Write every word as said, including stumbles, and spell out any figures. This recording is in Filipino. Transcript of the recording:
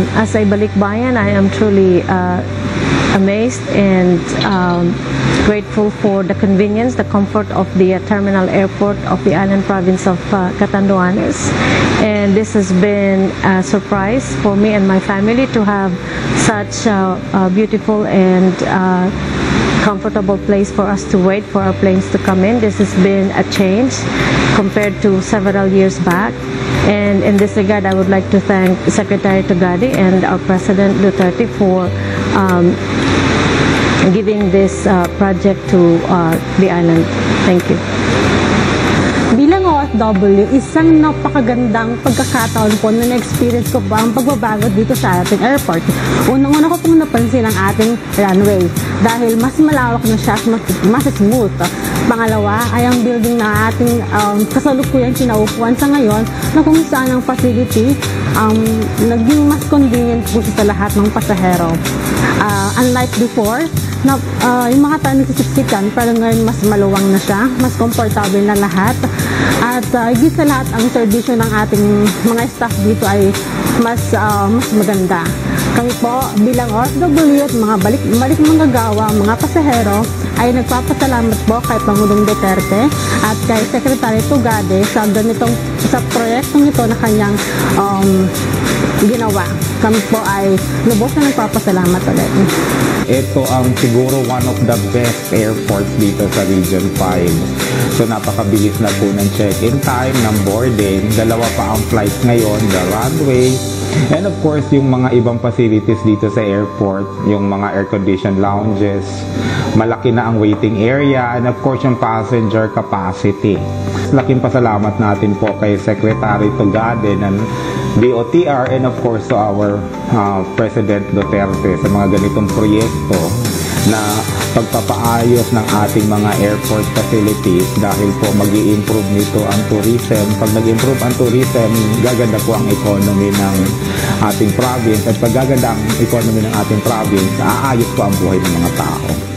as a balikbayan, I am truly uh, amazed and um, grateful for the convenience, the comfort of the uh, terminal airport of the island province of uh, Catanduanes. And this has been a surprise for me and my family to have such a, a beautiful and uh, comfortable place for us to wait for our planes to come in. This has been a change compared to several years back. And in this regard, I would like to thank Secretary Tugade and our President Duterte for um, giving this uh, project to uh, the island. Thank you. Bilang O F W, isang napakagandang pagkakataon po na na-experience ko po ang pagbabago dito sa ating airport. Unang-una ko pong napansin ang ating runway dahil mas malawak na siya, mas, mas smooth. Pangalawa ay ang building na ating um, kasalukuyang kinaupuan sa ngayon na kung saan ang facility um, naging mas convenient po sa lahat ng pasahero. Uh, unlike before, na, uh, yung mga tayo nagsisiksikan, pero ngayon mas maluwang na siya, mas comfortable na lahat. At uh, higit sa lahat, ang serbisyo ng ating mga staff dito ay mas, uh, mas maganda. Kami po bilang O F W at mga balik, balik manggagawa, mga pasahero, ay nagpapasalamat po kay Pangulong Duterte at kay Secretary Tugade sa ganitong sa proyektong ito na kanyang um, ginawa. Kami po ay lubos na nagpapasalamat ulit. Ito ang siguro one of the best airports dito sa Region five. So napakabilis na po ng check-in time, ng boarding. Dalawa pa ang flight ngayon, the runway. And of course, yung mga ibang facilities dito sa airport, yung mga air-conditioned lounges, malaki na ang waiting area, and of course, yung passenger capacity. Laking pasalamat natin po kay Secretary Tugade ng D O T R and of course to our uh, President Duterte sa mga ganitong proyekto na pagpapaayos ng ating mga airport facilities dahil po mag-i-improve nito ang tourism. Pag nag-improve ang tourism, gaganda po ang economy ng ating province at pag gaganda ang economy ng ating province, aayos po ang buhay ng mga tao.